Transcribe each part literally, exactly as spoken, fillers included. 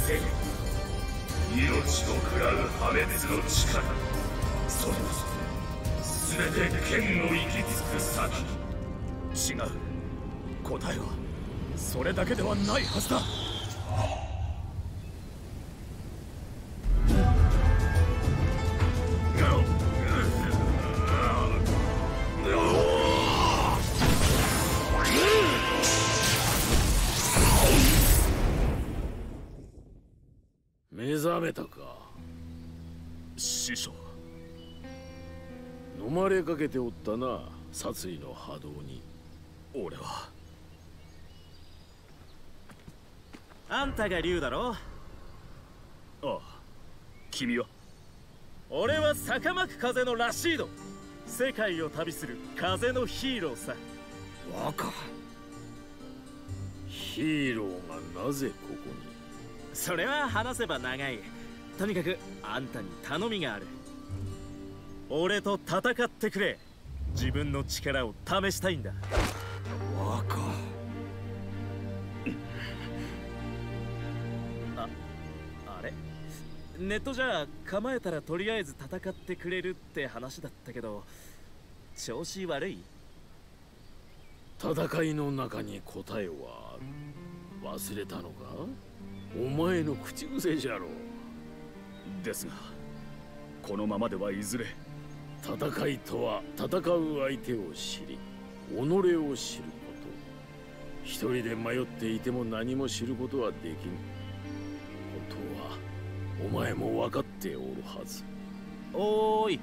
剣、命を食らう破滅の力、それこそ全て剣の行き着く先。 違う。答えはそれだけではないはずだ。 目覚めたか、 師匠。 飲まれかけておったな、殺意の波動に。 俺は。 あんたが竜だろ。 ああ。君は？ 俺は坂巻風のラシード。世界を旅する風のヒーローさ。 若。ヒーローがなぜここに？ それは話せば長い。とにかくあんたに頼みがある。俺と戦ってくれ。自分の力を試したいんだ。 若。 あ、あれネットじゃ構えたらとりあえず戦ってくれるって話だったけど、調子悪い？ 戦いの中に答えはある。忘れたのか？お前の口癖じゃろう。 ですが、このままではいずれ。 戦いとは戦う相手を知り、己を知ること。一人で迷っていても何も知ることはできん。本当はお前も分かっておるはず。 おーい。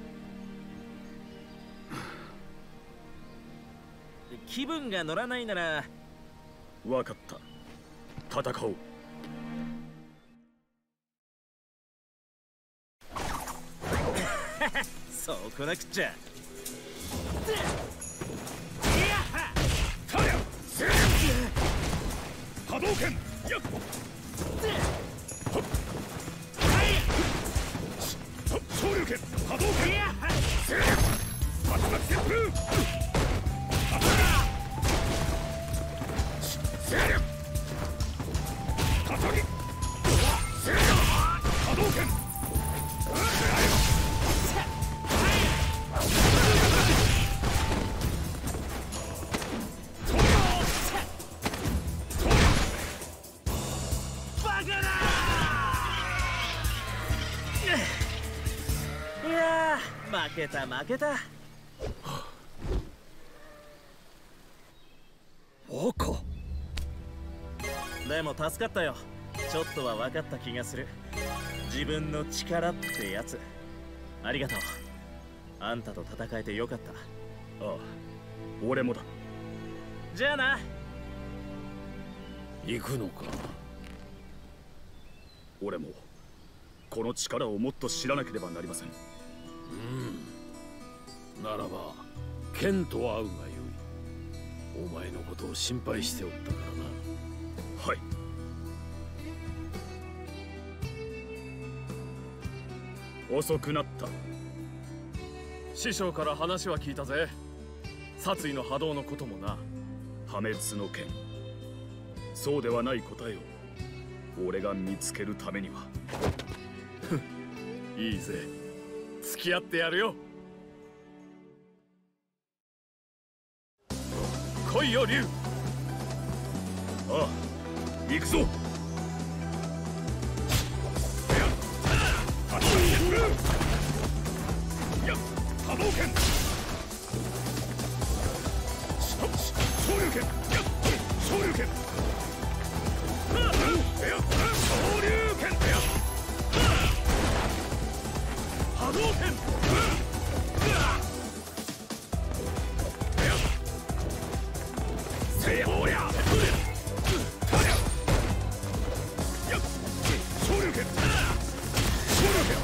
気分が乗らないなら。 分かった。戦おう。 そうこなくっちゃ。 波動拳。やっ。昇竜拳。波動拳。またま旋風。叩き。波動拳。 いやー、負けた負けた。 若。 でも助かったよ。ちょっとは分かった気がする。自分の力ってやつ。ありがとう。あんたと戦えてよかった。 ああ、俺もだ。 じゃあな。 行くのか？ 俺もこの力をもっと知らなければなりません。 うん。ならば剣と会うがよい。お前のことを心配しておったからな。 はい。遅くなった。 師匠から話は聞いたぜ。殺意の波動のこともな。 破滅の剣。そうではない答えを俺が見つけるためには。 いいぜ。付き合ってやるよ。来いよ竜。 ああ、行くぞ。やっ、波動拳。昇竜拳。やっ、昇竜拳。昇竜拳。波動拳。せやおりゃ。昇竜拳。昇竜拳。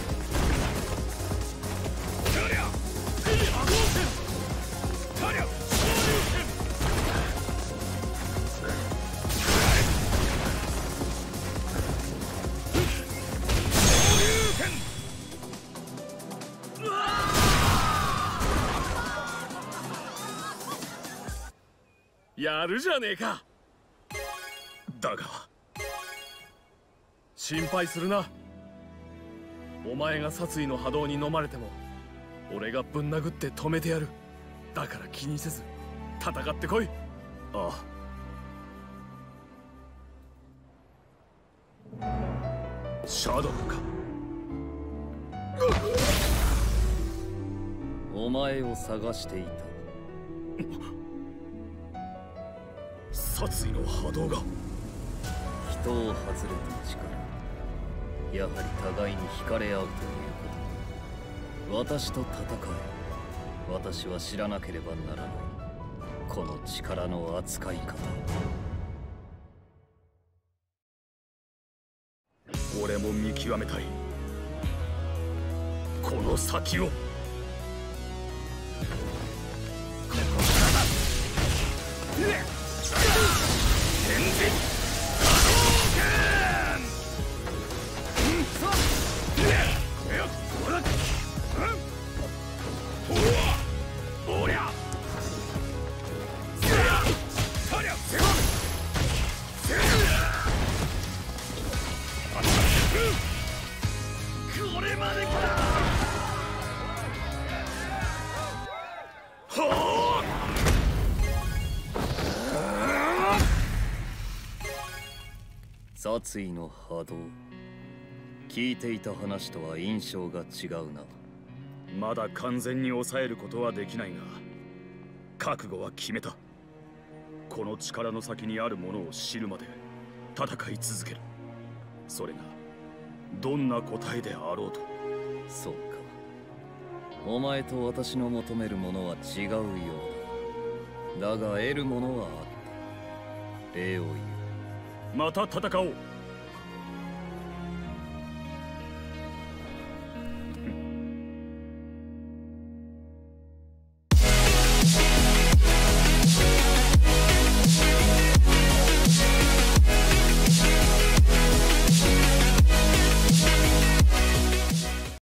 やりゃ。波動拳。やりゃ。昇竜拳。 やるじゃねえか。 だが心配するな。お前が殺意の波動に飲まれても俺がぶん殴って止めてやる。だから気にせず戦ってこい。 ああ。シャドウか。 お前を探していた。 殺意の波動が。 人を外れた力、やはり互いに惹かれ合うということ。私と戦え。私は知らなければならないこの力の扱い方。 俺も見極めたいこの先を。 殺意の波動、聞いていた話とは印象が違うな。 まだ完全に抑えることはできないが覚悟は決めた。この力の先にあるものを知るまで戦い続ける。それがどんな答えであろうと。 そうか、お前と私の求めるものは違うようだ。だが得るものはあった。礼を言う。 また戦おう。